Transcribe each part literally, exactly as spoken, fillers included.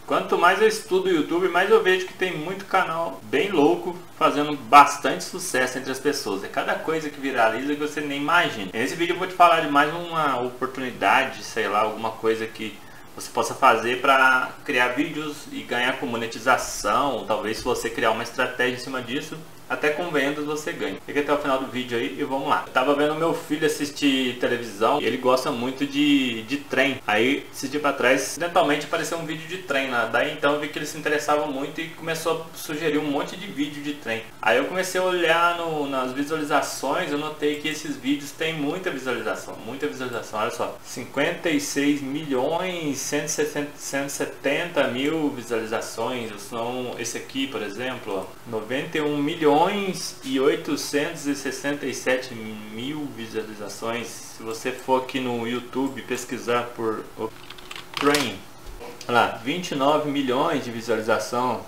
Quanto mais eu estudo o YouTube, mais eu vejo que tem muito canal bem louco fazendo bastante sucesso entre as pessoas. É cada coisa que viraliza que você nem imagina. Nesse vídeo eu vou te falar de mais uma oportunidade, sei lá, alguma coisa que você possa fazer para criar vídeos e ganhar com monetização. Talvez se você criar uma estratégia em cima disso, até com vendas você ganha. Fica até o final do vídeo aí e vamos lá. Eu tava vendo meu filho assistir televisão e ele gosta muito de, de trem. Aí, esse dia pra trás, acidentalmente apareceu um vídeo de trem lá. Daí então eu vi que ele se interessava muito e começou a sugerir um monte de vídeo de trem. Aí eu comecei a olhar no, nas visualizações, eu notei que esses vídeos têm muita visualização. Muita visualização, olha só. cinquenta e seis milhões cento e setenta mil visualizações. São esse aqui, por exemplo, ó, noventa e um milhões e oitocentos e sessenta e sete mil visualizações. Se você for aqui no YouTube pesquisar por Train, olha lá, vinte e nove milhões de visualização,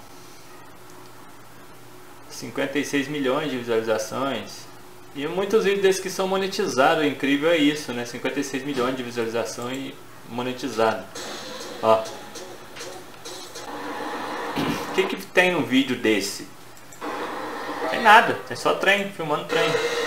cinquenta e seis milhões de visualizações. E muitos vídeos desses que são monetizados. O incrível é isso, né? cinquenta e seis milhões de visualização e monetizado. Ó, o que que tem no vídeo desse? Tem nada, tem só trem, filmando trem.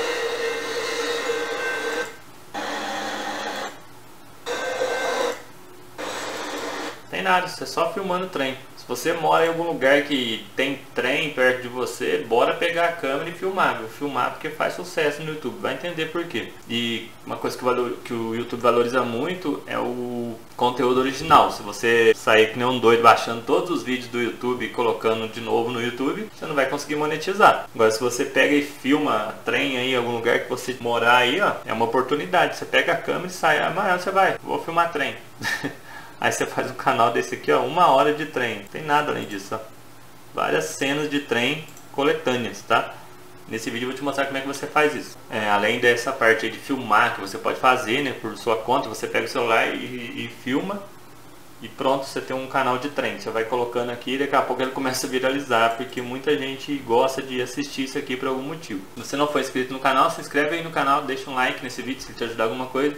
Tem nada, você é só filmando trem. Se você mora em algum lugar que tem trem perto de você, bora pegar a câmera e filmar, viu? Filmar porque faz sucesso no YouTube, vai entender por quê. E uma coisa que, valor, que o YouTube valoriza muito é o conteúdo original. Se você sair que nem um doido baixando todos os vídeos do YouTube e colocando de novo no YouTube, você não vai conseguir monetizar. Agora, se você pega e filma trem aí em algum lugar que você morar aí, ó, é uma oportunidade. Você pega a câmera e sai, amanhã você vai, vou filmar trem. Aí você faz um canal desse aqui, ó, uma hora de trem. Não tem nada além disso, ó. Várias cenas de trem coletâneas, tá? Nesse vídeo eu vou te mostrar como é que você faz isso. É, além dessa parte aí de filmar, que você pode fazer, né, por sua conta, você pega o celular e, e filma. E pronto, você tem um canal de trem. Você vai colocando aqui e daqui a pouco ele começa a viralizar, porque muita gente gosta de assistir isso aqui por algum motivo. Se você não for inscrito no canal, se inscreve aí no canal, deixa um like nesse vídeo se te ajudar alguma coisa.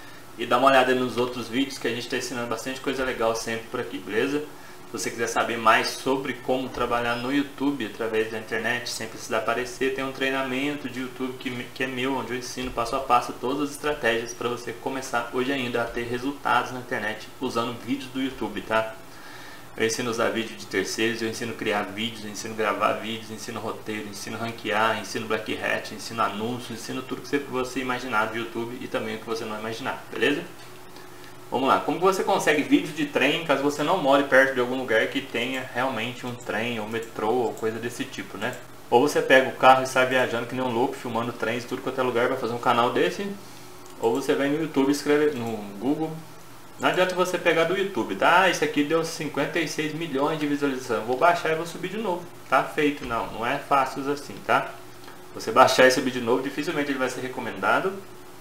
E dá uma olhada nos outros vídeos que a gente está ensinando bastante coisa legal sempre por aqui, beleza? Se você quiser saber mais sobre como trabalhar no YouTube através da internet, sem precisar aparecer, tem um treinamento de YouTube que, que é meu, onde eu ensino passo a passo todas as estratégias para você começar hoje ainda a ter resultados na internet usando vídeos do YouTube, tá? Eu ensino a usar vídeo de terceiros, eu ensino a criar vídeos, eu ensino a gravar vídeos, eu ensino roteiro, eu ensino a ranquear, eu ensino black hat, eu ensino anúncios, eu ensino tudo que você imaginar do YouTube e também o que você não imaginar, beleza? Vamos lá, como que você consegue vídeos de trem caso você não more perto de algum lugar que tenha realmente um trem ou metrô ou coisa desse tipo, né? Ou você pega o carro e sai viajando que nem um louco, filmando trens, tudo quanto é lugar, vai fazer um canal desse. Ou você vai no YouTube e escreve no Google. Não adianta você pegar do YouTube, tá? Ah, isso aqui deu cinquenta e seis milhões de visualização. Vou baixar e vou subir de novo. Tá feito, não. Não é fácil assim, tá? Você baixar e subir de novo, dificilmente ele vai ser recomendado.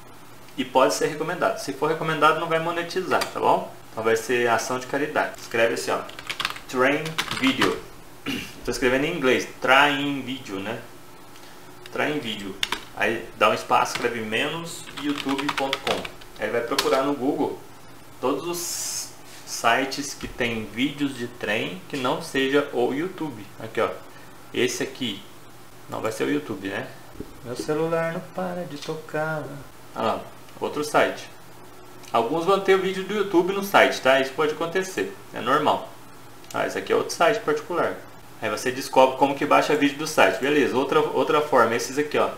E pode ser recomendado. Se for recomendado, não vai monetizar, tá bom? Então vai ser ação de caridade. Escreve assim, ó. Train Video. Estou escrevendo em inglês. Train Video, né? Train Video. Aí dá um espaço, escreve menos youtube ponto com. Aí vai procurar no Google todos os sites que tem vídeos de trem que não seja o YouTube. Aqui, ó. Esse aqui não vai ser o YouTube, né? Meu celular não para de tocar. Olha lá, outro site. Alguns vão ter o vídeo do YouTube no site, tá? Isso pode acontecer, é normal. Ah, esse aqui é outro site particular. Aí você descobre como que baixa vídeo do site. Beleza, outra, outra forma, esses aqui, ó.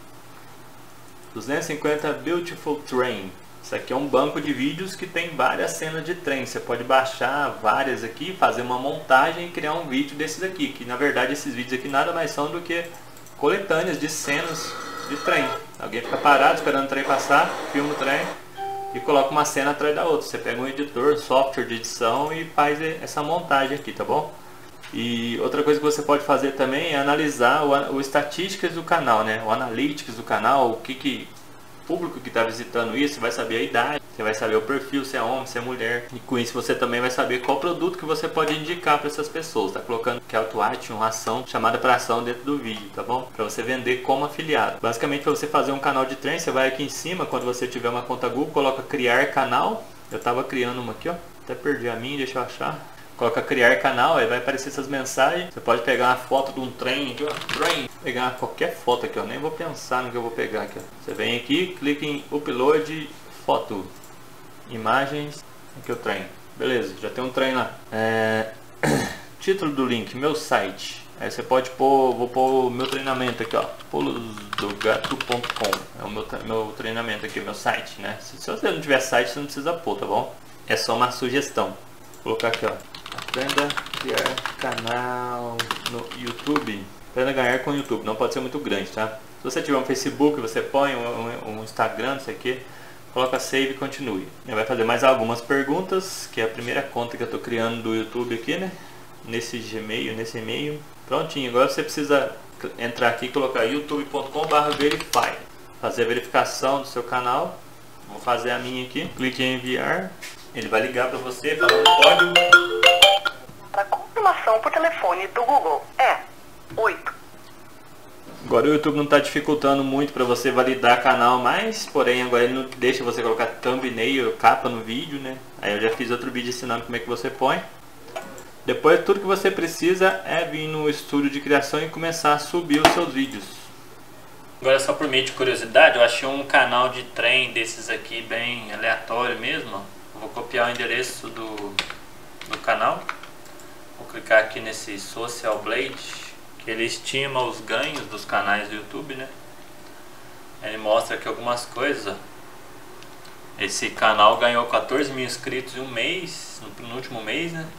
duzentos e cinquenta Beautiful Train. Isso aqui é um banco de vídeos que tem várias cenas de trem. Você pode baixar várias aqui, fazer uma montagem e criar um vídeo desses aqui. Que na verdade esses vídeos aqui nada mais são do que coletâneas de cenas de trem. Alguém fica parado esperando o trem passar, filma o trem e coloca uma cena atrás da outra. Você pega um editor, software de edição e faz essa montagem aqui, tá bom? E outra coisa que você pode fazer também é analisar o, o estatísticas do canal, né? O analytics do canal, o que que público que está visitando isso, vai saber a idade, você vai saber o perfil, se é homem, se é mulher. E com isso você também vai saber qual produto que você pode indicar para essas pessoas. Tá colocando call to action, uma ação chamada para ação dentro do vídeo, tá bom? Para você vender como afiliado. Basicamente, para você fazer um canal de trem, você vai aqui em cima, quando você tiver uma conta Google, coloca criar canal. Eu estava criando uma aqui, ó. Até perdi a minha, deixa eu achar. coloca criar canal, aí vai aparecer essas mensagens. Você pode pegar uma foto de um trem aqui, ó, trem. Pegar qualquer foto aqui, ó, nem vou pensar no que eu vou pegar aqui, ó. Você vem aqui, clica em upload foto, imagens, aqui o trem. Beleza, já tem um trem lá. É... Título do link, meu site. Aí você pode pôr, vou pôr o meu treinamento aqui, ó, pulos do gato ponto com. É o meu, meu treinamento aqui, meu site, né? Se, se você não tiver site, você não precisa pôr, tá bom? É só uma sugestão. Vou colocar aqui, ó, aprenda a criar canal no YouTube. Aprenda a ganhar com o YouTube, não pode ser muito grande, tá? Se você tiver um Facebook, você põe um, um Instagram, não sei o que, coloca save e continue. Ele vai fazer mais algumas perguntas, que é a primeira conta que eu tô criando do YouTube aqui, né? Nesse Gmail, nesse e-mail. Prontinho, agora você precisa entrar aqui e colocar youtube ponto com barra verify. Fazer a verificação do seu canal. Vou fazer a minha aqui. Clique em enviar. Ele vai ligar para você falando o código. Para confirmação por telefone do Google é oito. Agora o YouTube não está dificultando muito para você validar canal mais, porém agora ele não deixa você colocar thumbnail, capa no vídeo, né? Aí eu já fiz outro vídeo ensinando como é que você põe. Depois tudo que você precisa é vir no estúdio de criação e começar a subir os seus vídeos. Agora só por meio de curiosidade, eu achei um canal de trem desses aqui bem aleatório mesmo. Eu vou copiar o endereço do, do canal. Vou clicar aqui nesse Social Blade, que ele estima os ganhos dos canais do YouTube, né? Ele mostra aqui algumas coisas, ó. Esse canal ganhou quatorze mil inscritos em um mês, no, no último mês, né?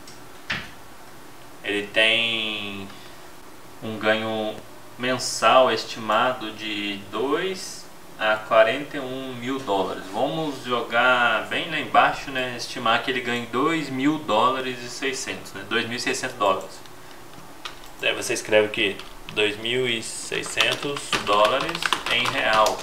Ele tem um ganho mensal estimado de dois a quarenta e um mil dólares. Vamos jogar bem lá embaixo, né? Estimar que ele ganhe dois mil dólares e seiscentos, né? dois mil e seiscentos dólares. Daí você escreve aqui dois mil e seiscentos dólares em real.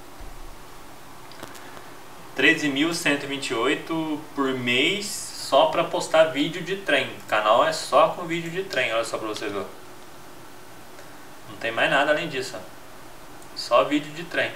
treze mil cento e vinte e oito por mês. Só para postar vídeo de trem. O canal é só com vídeo de trem, olha só para você ver. Não tem mais nada além disso, ó. Só vídeo de trem.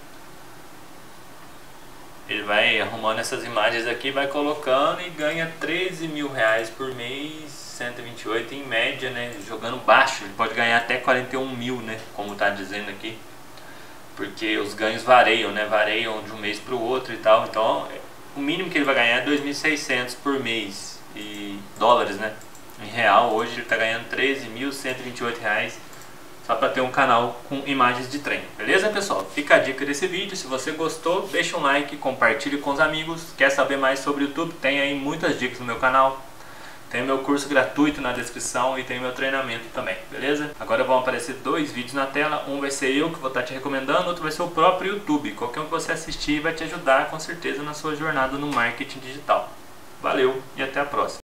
Ele vai arrumando essas imagens aqui, vai colocando e ganha treze mil reais por mês, cento e vinte e oito em média, né? Jogando baixo, ele pode ganhar até quarenta e um mil, né? Como tá dizendo aqui. Porque os ganhos variam, né? Variam de um mês para o outro e tal. Então o mínimo que ele vai ganhar é dois mil e seiscentos por mês, e dólares, né? Em real, hoje ele está ganhando treze mil cento e vinte e oito reais só para ter um canal com imagens de trem. Beleza, pessoal? Fica a dica desse vídeo. Se você gostou, deixa um like, compartilhe com os amigos. Quer saber mais sobre o YouTube? Tem aí muitas dicas no meu canal. Tem o meu curso gratuito na descrição e tem o meu treinamento também, beleza? Agora vão aparecer dois vídeos na tela. Um vai ser eu que vou estar te recomendando, outro vai ser o próprio YouTube. Qualquer um que você assistir vai te ajudar com certeza na sua jornada no marketing digital. Valeu e até a próxima.